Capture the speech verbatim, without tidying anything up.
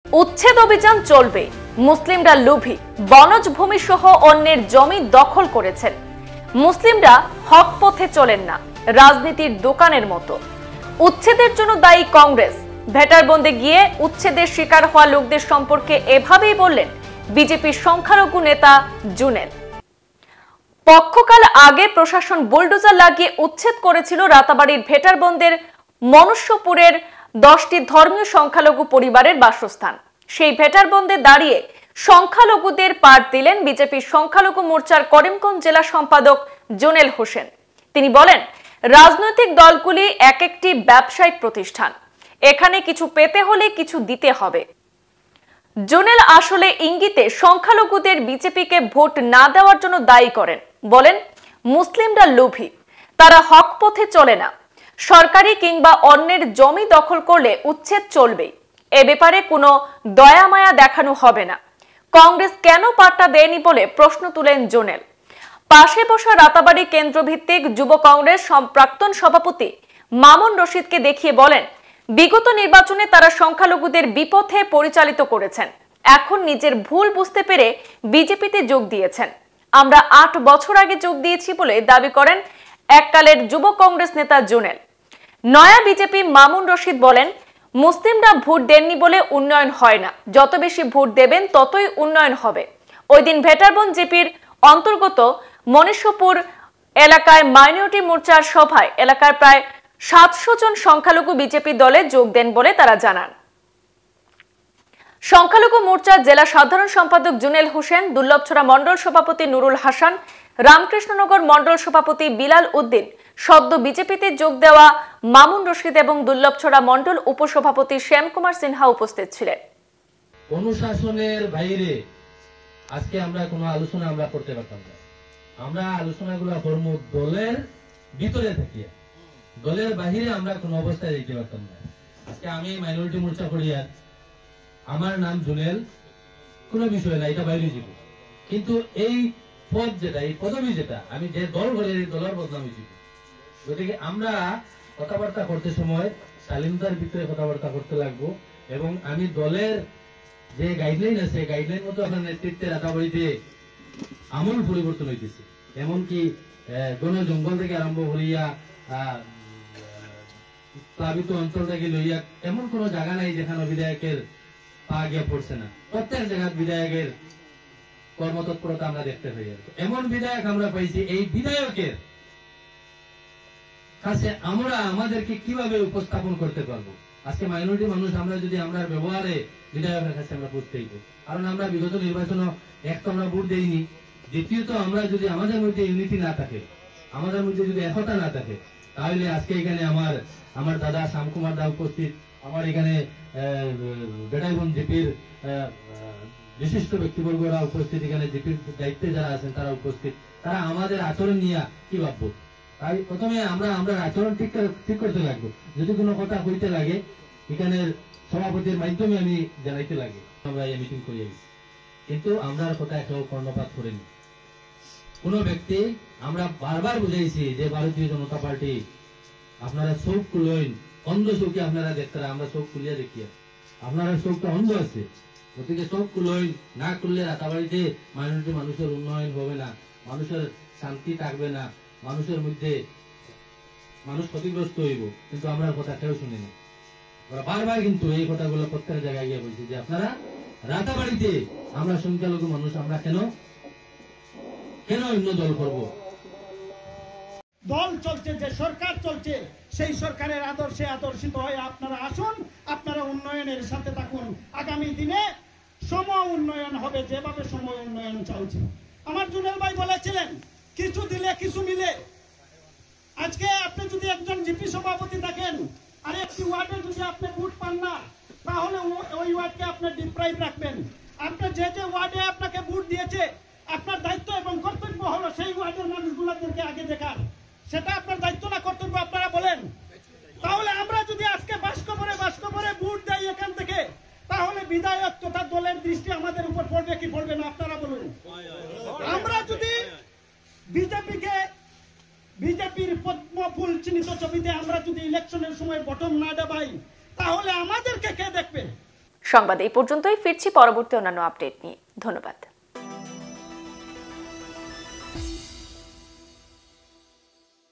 উচ্ছেদ অভিযান চলবে, মুসলিমরা লোভী, বনজ ভূমি সহ অন্যের জমি দখল করেছেন। মুসলিমরা হক পথে চলেন না, রাজনীতির দোকানের মতো। উচ্ছেদের জন্য দায়ী কংগ্রেস। ভেটারবন্দে গিয়ে উচ্ছেদের শিকার হওয়া লোকদের সম্পর্কে এভাবেই বললেন বিজেপির সংখ্যালঘু নেতা জুনেল। পক্ষকাল আগে প্রশাসন বুলডোজার লাগিয়ে উচ্ছেদ করেছিল রাতাবাড়ির ভেটারবন্দের মনুষ্যপুরের দশটি ধর্মীয় সংখ্যালঘু পরিবারের বাসস্থান। সেই ভেটারবন্দে দাঁড়িয়ে সংখ্যালঘুদের পাঠ দিলেন বিজেপির সংখ্যালঘু মোর্চার করিমগঞ্জ জেলা সম্পাদক জুনেল হোসেন। তিনি বলেন, রাজনৈতিক দলগুলি এক একটি ব্যবসায়িক প্রতিষ্ঠান, এখানে কিছু পেতে হলে কিছু দিতে হবে। জুনেল আসলে ইঙ্গিতে সংখ্যালঘুদের বিজেপিকে ভোট না দেওয়ার জন্য দায়ী করেন। বলেন, মুসলিমরা লোভী, তারা হক পথে চলে না, সরকারি কিংবা অন্যের জমি দখল করলে উচ্ছেদ চলবেই। এ ব্যাপারে কোনো দয়া মায়া দেখানো হবে না। কংগ্রেস কেন পাট্টা দেয়নি বলে প্রশ্ন তুলেন জুনেল। পাশে বসা রাতাবাড়ি কেন্দ্রভিত্তিক যুব কংগ্রেস প্রাক্তন সভাপতি মামুন রশিদকে দেখিয়ে বলেন, বিগত নির্বাচনে তারা সংখ্যালঘুদের বিপথে পরিচালিত করেছেন, এখন নিজের ভুল বুঝতে পেরে বিজেপিতে যোগ দিয়েছেন। আমরা আট বছর আগে যোগ দিয়েছি বলে দাবি করেন এককালের যুব কংগ্রেস নেতা জুনেল। নয়া বিজেপি মামুন রশিদ বলেন, মুসলিমরা ভোট দেননি বলে উন্নয়ন হয় না, যত বেশি ভোট দেবেন ততই উন্নয়ন হবে। ওই দিন ভেটারবন্দ জিপির অন্তর্গত মনীষপুর এলাকায় মাইনরিটি মোর্চার সভায় এলাকার প্রায় সাতশো জন সংখ্যালঘু বিজেপি দলে যোগ দেন বলে তারা জানান। সংখ্যালঘু মোর্চার জেলা সাধারণ সম্পাদক জুনেল হোসেন, দুর্লভছড়া মন্ডল সভাপতি নুরুল হাসান, রামকৃষ্ণনগর মন্ডল সভাপতি বিলাল উদ্দিন, সদ্য বিজেপিতে যোগ দেওয়া মামুন রশিদ এবং দুর্লভছড়া মন্ডল উপসভাপতি শ্যাম কুমার সিনহা উপস্থিত ছিলেন। অনুশাসনের বাইরে আজকে আমরা কোনো আলোচনা আমরা করতে পারতাম না। আমরা আলোচনাগুলো করব দলের ভিতরে থেকে, দলের বাহিরে আমরা কোনো অবস্থায় যেতে পারতাম না। আজকে আমি মাইনরিটি মোর্চা করিয়ার, আমার নাম জুনেল, কোনো বিষয় না, এটা বাইরে যাব। কিন্তু এই পদ যেটা, এই পদবি যেটা, আমি যে দল করে এই দলের বদনামে যাব। গতিকে আমরা কথাবার্তা করতে সময় শালীনতার ভিতরে কথাবার্তা করতে লাগবো এবং আমি দলের যে গাইডলাইন আছে গাইডলাইন মতো আপনার নেতৃত্বে রাতাবাড়িতে আমূল পরিবর্তন হইতেছে। এমনকি গণ জঙ্গল থেকে আরম্ভ করিয়া প্লাবিত অঞ্চল থেকে লইয়া এমন কোন জায়গা নাই যেখানে বিধায়কের পা গিয়া পড়ছে না। প্রত্যেক জায়গায় বিধায়কের কর্মতৎপরতা আমরা দেখতে পাই। এমন বিধায়ক আমরা পাইছি, এই বিধায়কের কাছে আমরা আমাদেরকে কিভাবে উপস্থাপন করতে পারবো। আজকে মাইনরিটি মানুষ আমরা যদি আমরা ব্যবহারে বিধায়কের কাছে আমরা ভোট চাইবো, কারণ আমরা বিগত নির্বাচনে এক তো আমরা ভোট দেইনি, দ্বিতীয়ত আমরা যদি আমাদের মধ্যে ইউনিটি না থাকে, আমাদের মধ্যে যদি একতা না থাকে, তাহলে আজকে এখানে আমার আমার দাদা শ্যাম কুমার দা উপস্থিত, আমার এখানে ভেটারবন্দ জিপির বিশিষ্ট ব্যক্তিবর্গরা উপস্থিত, এখানে জিপির দায়িত্বে যারা আছেন তারা উপস্থিত, তারা আমাদের আচরণ নিয়ে কি ভাববো। তাই প্রথমে আমরা আমরা আচরণ ঠিক ঠিক করতে লাগবো। যদি কোনো কথা হইতে লাগে এখানে সভাপতির মাধ্যমে আমি জানাইতে লাগে, আমরা এই মিটিং করিয়ে গেছি, কিন্তু আমরা কথা কেউ কর্ণপাত করিনি। কোন ব্যক্তি আমরা বারবার বুঝাইছি যে ভারতীয় জনতা পার্টি আপনারা চোখ খুলইন, অন্ধ চোখে আপনারা দেখতে, আমরা চোখ খুলিয়া দেখিয়া, আপনারা চোখটা অন্ধ আছে, গতিকে চোখ খুলইন, না খুললে রাতাবাড়িতে মাইনরিটি মানুষের উন্নয়ন হবে না, মানুষের শান্তি থাকবে না, মানুষের মধ্যে মানুষ ক্ষতিগ্রস্ত হইব। কিন্তু আমরা কথা কেউ শুনিনি। ওরা বারবার কিন্তু এই কথাগুলো প্রত্যেক জায়গায় গিয়ে বলছি যে আপনারা রাতাবাড়িতে আমরা সংখ্যালঘু মানুষ, আমরা কেন কেন অন্য দল করব। দল চলছে, যে সরকার চলছে, সেই সরকারের আদর্শে আদর্শিত হয়ে আপনারা আসুন, আপনারা উন্নয়নের সাথে থাকুন। আগামী দিনে সম উন্নয়ন হবে, যেভাবে সম উন্নয়ন চলছে। আমার জুনেল ভাই বলেছিলেন, কিছু দিলে কিছু মিলে। আজকে আপনি যদি একজন জিপি সভাপতি থাকেন আর একটি ওয়ার্ডে যদি আপনি ভোট পান না, তাহলে ওই ওয়ার্ডকে আপনি ডিপ্রাইভ রাখবেন। আপনার যে যে ওয়ার্ডে আপনাকে ভোট দিয়েছে, আপনার দায়িত্ব এবং কর্তব্য হলো সেই ওয়ার্ডের মানুষগুলোদেরকে আগে দেখার। সেটা আপনার দায়িত্ব না কর্তব্য, আপনারা বলেন। তাহলে আমরা যদি আজকে বাসকবরে বাসকবরে ভোট দেই এখান থেকে, তাহলে বিধায়ক তথা দলের দৃষ্টি আমাদের উপর পড়বে কি পড়বে না, আপনারা বলুন। আমরা যদি বিজেপিকে বিজেপির পদ্ম ফুল চিহ্নিত ছবিতে আমরা যদি ইলেকশনের সময় বটম না দেবাই, তাহলে আমাদেরকে কে দেখবে? সংবাদ এই পর্যন্তই, ফিরছি পরবর্তী অন্যান্য আপডেট নিয়ে। ধন্যবাদ।